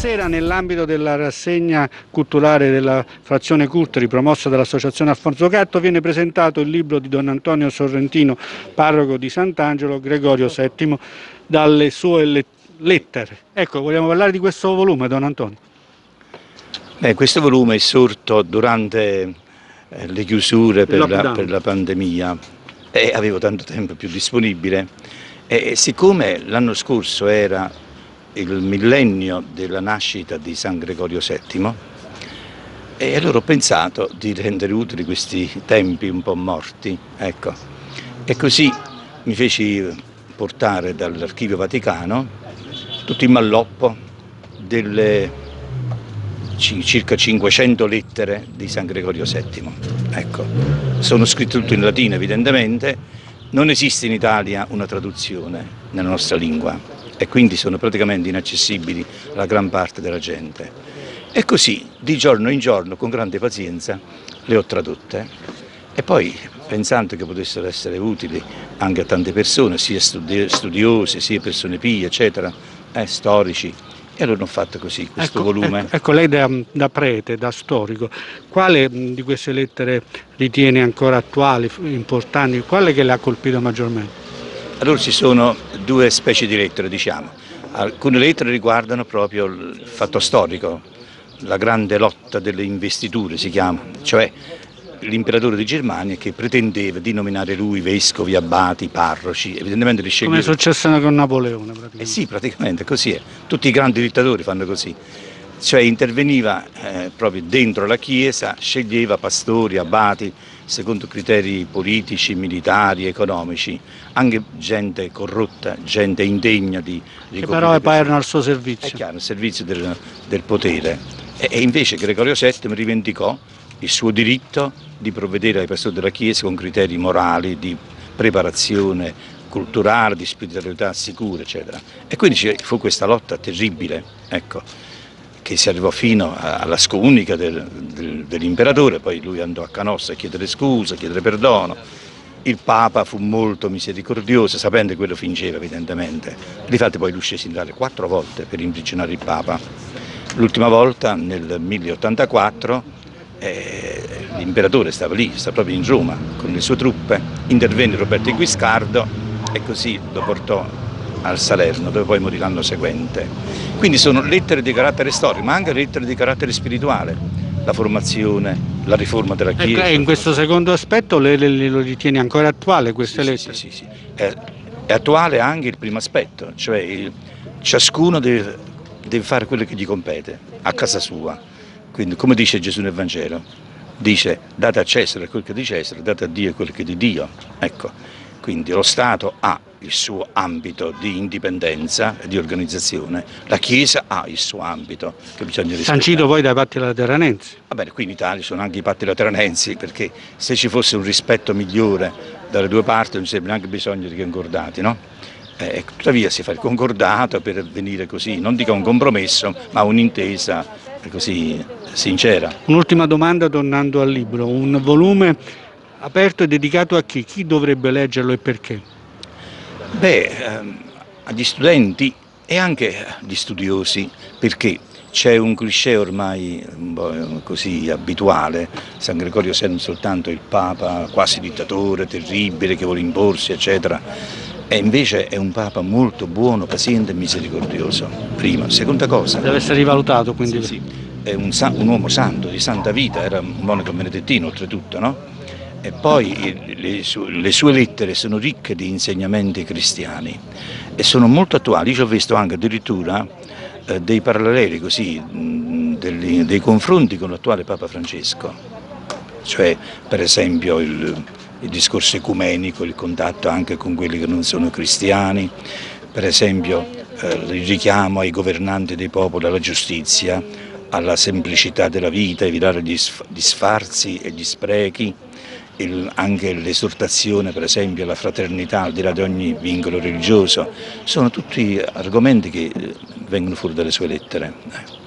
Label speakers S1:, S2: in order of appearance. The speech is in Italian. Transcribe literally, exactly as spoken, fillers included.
S1: Stasera, nell'ambito della rassegna culturale della frazione Cultri promossa dall'Associazione Alfonso Gatto, viene presentato il libro di Don Antonio Sorrentino, parroco di Sant'Angelo, Gregorio settimo, dalle sue lettere. Ecco, vogliamo parlare di questo volume, Don Antonio?
S2: Beh, questo volume è sorto durante eh, le chiusure per la, per la pandemia e avevo tanto tempo più disponibile e, e siccome l'anno scorso era il millennio della nascita di San Gregorio settimo, e allora ho pensato di rendere utili questi tempi un po' morti, ecco. E così mi feci portare dall'Archivio Vaticano tutto il malloppo delle circa cinquecento lettere di San Gregorio settimo. Ecco. Sono scritte tutto in latino evidentemente, non esiste in Italia una traduzione nella nostra lingua e quindi sono praticamente inaccessibili alla gran parte della gente. E così, di giorno in giorno, con grande pazienza, le ho tradotte e poi, pensando che potessero essere utili anche a tante persone, sia studi studiosi, sia persone pie, eccetera, eh, storici, e allora ho fatto così questo
S1: ecco,
S2: volume.
S1: Ecco, ecco lei da, da prete, da storico, quale di queste lettere ritiene ancora attuali, importanti, quale che le ha colpito maggiormente?
S2: Allora ci sono due specie di lettere, diciamo. Alcune lettere riguardano proprio il fatto storico, la grande lotta delle investiture si chiama, cioè l'imperatore di Germania che pretendeva di nominare lui vescovi, abbati, parroci, evidentemente li sceglieva.
S1: Come è successo con Napoleone praticamente.
S2: Eh sì, praticamente così è, tutti i grandi dittatori fanno così, cioè interveniva eh, proprio dentro la Chiesa, sceglieva pastori, abati, secondo criteri politici, militari, economici, anche gente corrotta, gente indegna di
S1: che però poi erano al suo servizio.
S2: È chiaro, al servizio del, del potere. E, e invece Gregorio settimo rivendicò il suo diritto di provvedere ai pastori della Chiesa con criteri morali, di preparazione culturale, di spiritualità sicura, eccetera. E quindi ci fu questa lotta terribile, ecco, che si arrivò fino alla scomunica del, del, dell'imperatore, poi lui andò a Canossa a chiedere scusa, a chiedere perdono. Il Papa fu molto misericordioso, sapendo che quello fingeva evidentemente. Difatti poi lui scese in Italia quattro volte per imprigionare il Papa. L'ultima volta nel mille ottantaquattro eh, l'imperatore stava lì, stava proprio in Roma con le sue truppe, intervenne Roberto il Guiscardo e così lo portò al Salerno, dove poi morì l'anno seguente. Quindi sono lettere di carattere storico, ma anche lettere di carattere spirituale, la formazione, la riforma della Chiesa.
S1: E in questo secondo aspetto lei lo ritiene ancora attuale queste
S2: sì,
S1: lettere?
S2: Sì, sì, sì. È, è attuale anche il primo aspetto, cioè il, ciascuno deve, deve fare quello che gli compete, a casa sua. Quindi come dice Gesù nel Vangelo, dice date a Cesare quel che è di Cesare, date a Dio quel che è di Dio. Ecco, quindi lo Stato ha il suo ambito di indipendenza e di organizzazione, la Chiesa ha il suo ambito che bisogna rispettare.
S1: Sancito poi dai patti lateranensi.
S2: Va bene, qui in Italia sono anche i patti lateranensi, perché se ci fosse un rispetto migliore dalle due parti non ci sarebbe neanche bisogno di concordati, no? Eh, tuttavia si fa il concordato per venire così, non dico un compromesso, ma un'intesa così sincera.
S1: Un'ultima domanda tornando al libro, un volume aperto e dedicato a chi? Chi dovrebbe leggerlo e perché?
S2: Beh, ehm, agli studenti e anche agli studiosi, perché c'è un cliché ormai un po' così abituale, San Gregorio settimo soltanto il Papa quasi dittatore, terribile, che vuole imporsi, eccetera, e invece è un Papa molto buono, paziente e misericordioso, prima. Seconda cosa...
S1: Deve essere rivalutato quindi.
S2: Sì, sì, è un, un uomo santo, di santa vita, era un monaco benedettino oltretutto, no? E poi le sue, le sue lettere sono ricche di insegnamenti cristiani e sono molto attuali. Io ci ho visto anche addirittura eh, dei paralleli così, mh, dei, dei confronti con l'attuale Papa Francesco, cioè per esempio il, il discorso ecumenico, il contatto anche con quelli che non sono cristiani, per esempio eh, il richiamo ai governanti dei popoli alla giustizia, alla semplicità della vita, evitare gli, gli sfarzi e gli sprechi. Il, anche l'esortazione per esempio alla fraternità al di là di ogni vincolo religioso, sono tutti argomenti che vengono fuori dalle sue lettere.